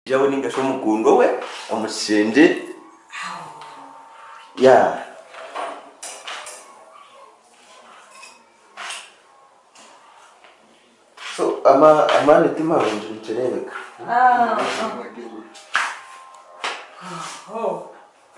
Jawo ninga shomukundo we omusende. Yeah. So ama tima wenje mcheleweka. Oh.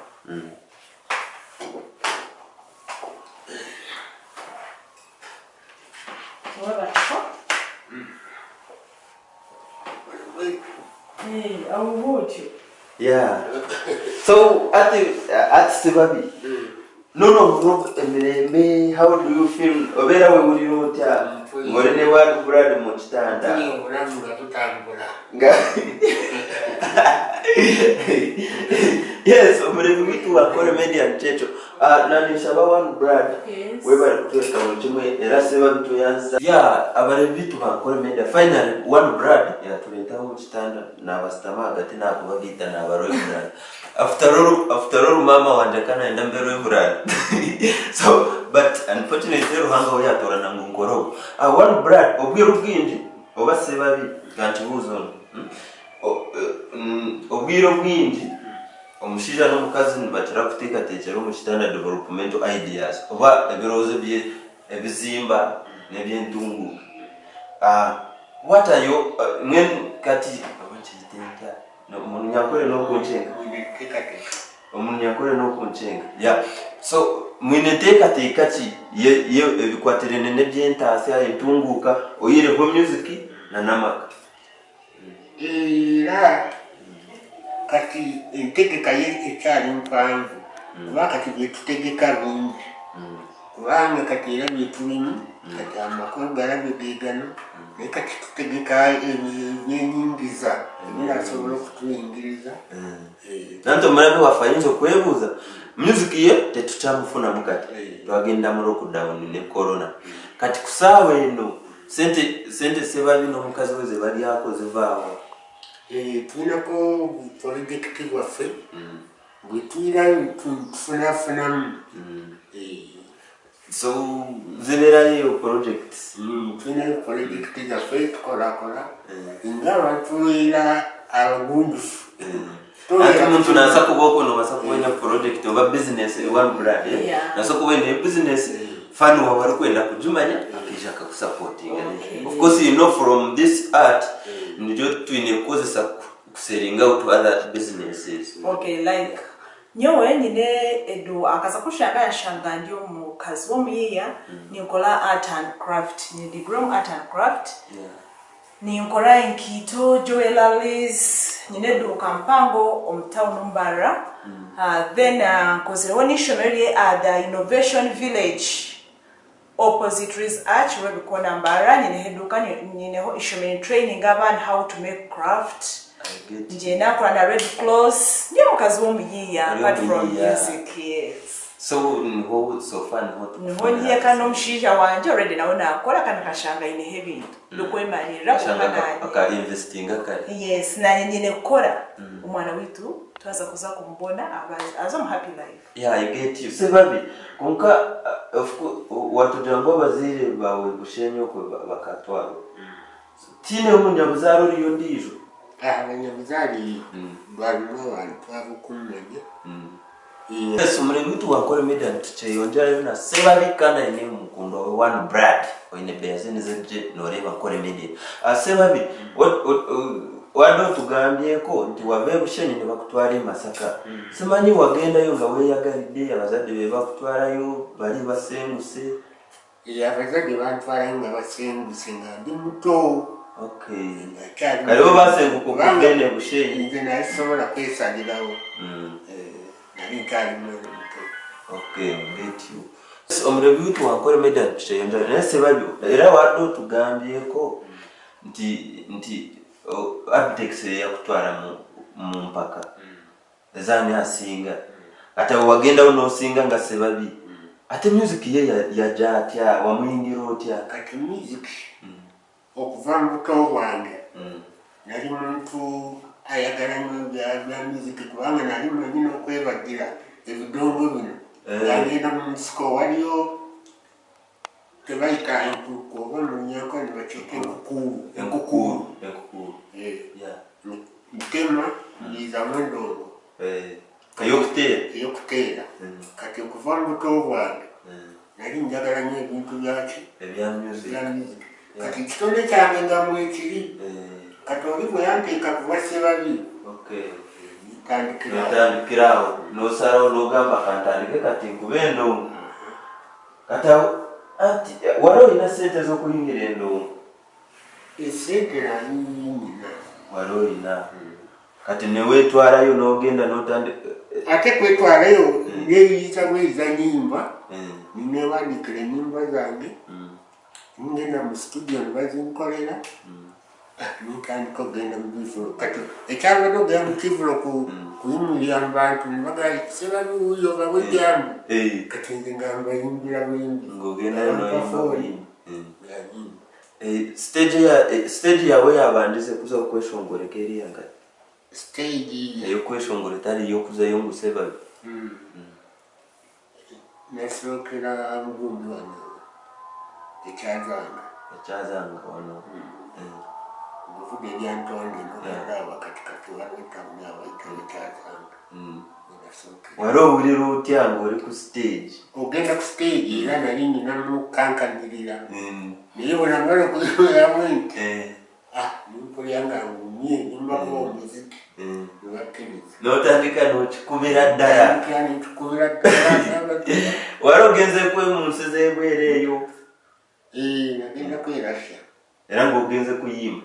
Hey, I will watch you. Yeah. So at Sebabi. No, me. How do you feel? Obera we would you tell? Ngorene one brother muchitanda. Yes, umrevitu Ankole Media TV. Nani shaba one brother. Yes. We were kutoka mchumwe era Sebabi tuyanza. Yeah, abarevitu Ankole Media. Finally one brother ya tuleta muchitanda na bastama gati na kubagita na baroi brother. After all, mama wanjakana enda mbere brother. So, but unfortunately, ruhanga oya tora na ngongoro. One brother obwiro bwinji oba Sebabi kanti buzo. Obwiro bwinji omushija n'omukazi nibatira kuteeka tekero mu kitanda development ideas oba ebirozo bye ebizimba nebyentungu. What are you when kati abanchitenta no munyankore no kunchenga omunyankore no kunchenga. Yeah, so mwineteka tekati ye ebikwaterene nebyentasi ayentunguka oyire ho music na namaka kati entegeka yekyali mpanvu wakati byetutegeka bingi kubanga kati era byetulimu kati amakulu galabye gegano naye kati tutegeka ebyenyingiza ebirasobola okutuyingiriza. nanto mulabe wafayinza okwebuuza music ye tetukyamufuna kati twagenda mu lockdown ne corona kati kusaawa eno sente Sebabi n'omukazi we ze balyako zivaawo. Tulinako projekiti waffe bwetuyira tufunafunamu. So zibeerayo projects. Tulinayo projekiti zaffe tukolakola nga batuweera abagunjufu. Ate omuntu naasa kuba okono basa kuwenda project oba business one brand naasa kuwenda business fani wabali kwenda kujumanya akija kakusupporting. Of course you know from this art nijo tuinekozesa kuselling out to other businesses. Okay, like nyowe nyine edo akaza kushanga yashanga ndio mukazi womuyiya ninkola art and craft ni degree art and craft. Ninkola inkito jewelries nyine do kampango omtown mbara. Then kozero nishomeri at the innovation village opposite Trees Arch where we call Nambara nineheduka nineho ishomeri training abantu how to make craft. Njena kwa na red clothes ndio mukazi womuyiya apart from music. Yes. So niho so far niho niye kano mshija wanje already naona akola kana kashanga ine heavy ndokwemalira kashanga aka investing aka. Yes, na nyine kukora umwana witu twaza kuza kumbona azo happy life. Yeah, I get you. Sebabi konka of course watu jango bazire bawe gushenyo ko bakatwaro tine umunyabuzaro riyo ndijo abanyabuzari barimo abantu abukumenya. Yes, umrevitu wa Ankole Media tucheyonjayo na Sebabi kana ine mukundo one brand oine bezeni zenje noreba Ankole Media. Sebabi wado tugambyeko nti wave bushenyi ne bakutwara Masaka. Simanyi wagenda yo ngawe yagalide abazadde be bakutwarayo bali basenguse. Abazadde bantwara nga basenguse nga ndi muto. Okay. Kalibo basenguko kugende bushenyi. Nze nasobola kwesalirawo. Nali nkali muto. Okay, get you. So omrevitu wa Ankole Media tucheyonjayo na Sebabi era wado tugambyeko nti architects ya kutwara mu mpaka ezani asinga ate wagenda uno singa nga Sebabi ate music ye ya jatya wamuyingira otya kati music okuva mu buto bwange nali muntu ayagala nnyo bya music kubanga nali mwenye okwebagira ebidongo bino yagenda mu nsiko waliyo tebayita enkuku oba mu nyako ne bakyeka enkukuru. Yeah. ntema ndiza mondongo eyokutera kati okuva mu buto bwange nali njagala nnyo ebintu byaki ebya music kati ekitonde kyange nga mwekiri kati oli bwe yanteeka kuba Sebabi tandikirawo nosalawo nogamba kantandike kati nkube endongo kati wali olina sente z'okuyingira endongo esente nali nyina wali olina kati newetwalayo n'ogenda n'otandika ate kwetwalayo neeyita bweyiza nyimba ninewandikira enyimba zange ngenda mu studio nebazinkolera nitandika okugenda mu bivulo kati ekyabadde ogenda mu kivulo kuyimirira mu bantu nebagaa Sebabi wuyo babwejambu kati nze nga mbayimbira buyimbi ng'ogendayo noyimba buyimbi stage yawe yabandize kuza okweshongoleka eriyanga stage eyokweshongole tali eyokuzayo ngu Sebabi nasookera mugumbi wano ekyazanga wano nguvuga ebyantonde nogalaba katikati walwetamu abaitawo ekyazanga wali owulira otya ng'oli ku stage ogenda ku stage era nali ninamukankanirira naye bwenamala okuziyamu nti nimpulya nga ngumye nimbako omuziki nebakkiriza n'otandika n'okikubira ddala wali ogenze kwemunsi z'ebwera eyo nagenda kwerasya era ng'ogenze kuyimba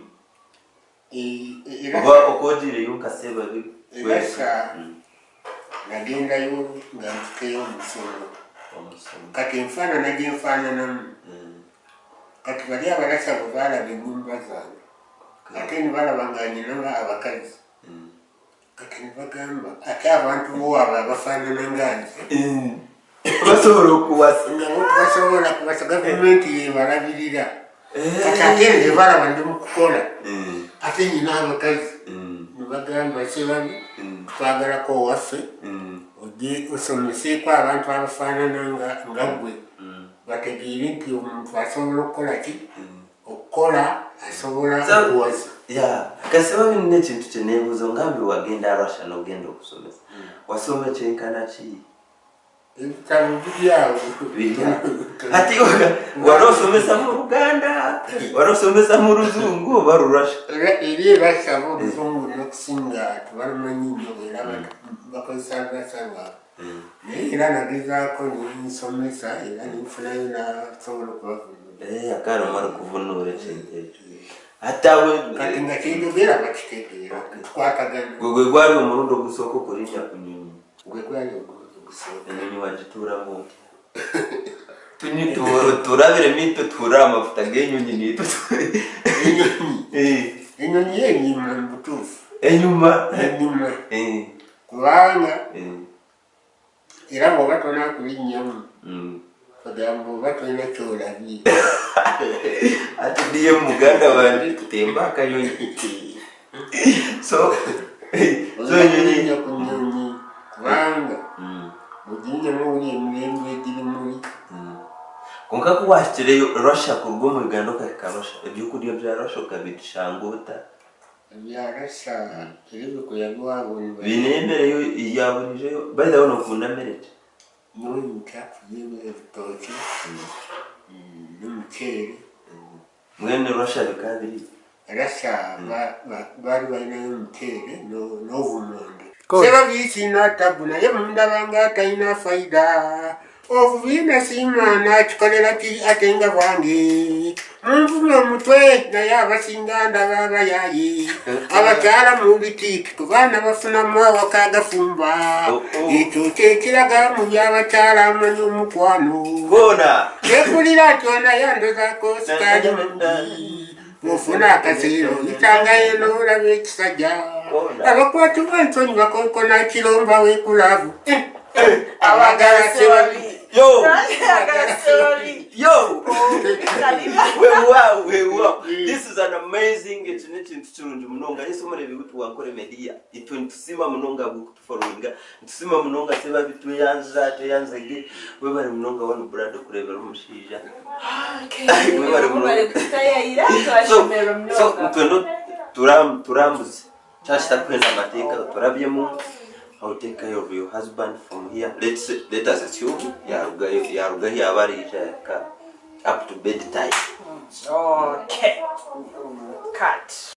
oba okogireyo nka Sebabi erasya nagendayo nga mpikeyo omusomo kati enfaanana gyenfaananamu kati bali abalasa bwe baalaba ennyimba zange ate ne balaba nga nyinaba abakazi kati ne bagamba ate abantu bowaaba abafaanana nganze basobola okuwasa nga basobola kubasa gavumenti yebalabirira kati ate nze balaba ndi mu kukola ate nyina abakazi ne bagamba Sebabi twagalako owaffe ojje osomeseeko abantu abafaanana nga ggwe bategeere nti omuntu asobola okukola ki okukola asobola okuwasa Sebabi nina ekintu kyeneebuuza ngambe wagenda Arusha n'ogenda okusomesa wasoma kyenkana ki ebitabo biryawo ati wali osomesa mu Luganda wali osomesa mu Luzungu oba Lurusha eri erasha oluzungu n'okusinga tebalumanyi nnyo era bakozesa Lurusha lwabwe naye era nagezaako ninsomesa era ninfunayo nasobola okubavunula akale omala okuvunuula ekintu ekyo kati nga kyeyogera bakitegeera tukwatagana gwe gwali omulundi ogusooka okulinnya ku nnyonyi gwe gwali ogusooka ennyonyi wagituulamu turabire mitwe tuura amafuta g'ennyonyi nitu ennyonyi yenyima mu butuufu enyuma kubanga era bw'oba tonakulinnyamu bagamba oba tolina kyolabye ati ndiye mu Muganda bandi tutemba akanyonyi so ennyonyi ku nnyonyi kubanga muginnyamu buli emirembe egirimuli konka kuwakitireyo Russia ku rugo mu Uganda okahika Russia ebyokulya bya Russia okabishangota ebya Russia ebikuyabiwabo bine emmere ya bulijjo by the way nokunda mmere ki noyinka ebitooki n'omuceere mwene Russia bika biri Russia baali balinayo omuceere n'obumonde Sebabi sina tabu naye mundabanga talina faida obubiina simaana akikolera ki ate nga bwange munvuma omutwe naye abasinga ndaba abayaayi abakyala mu bitiiki ku baana bafunamu awaka agafumba ekyo kyekiraga mu by'abakyala amanyi omukwano ekulira nti ona yandozaako sikaali mungi ofuna akaseero yitangayo n'olaba ekisajja abakwatibwa ensonyi bakonkona kiromba w'ekulaavu abagala Sebabi This is an amazing ekintu munonga yesomera ebibutu wankole media itwe ntusima munonga bukutufollowinga ntusima munonga Sebabi tuyanza teyanzege webale munonga wano brado kurebera omushiija webale munonga so turambuze Chachitakwenda amateeka turabyemu. How to take care of your husband from here. Let us assume yarugayo abarisha up to bedtime. Okay. Cut.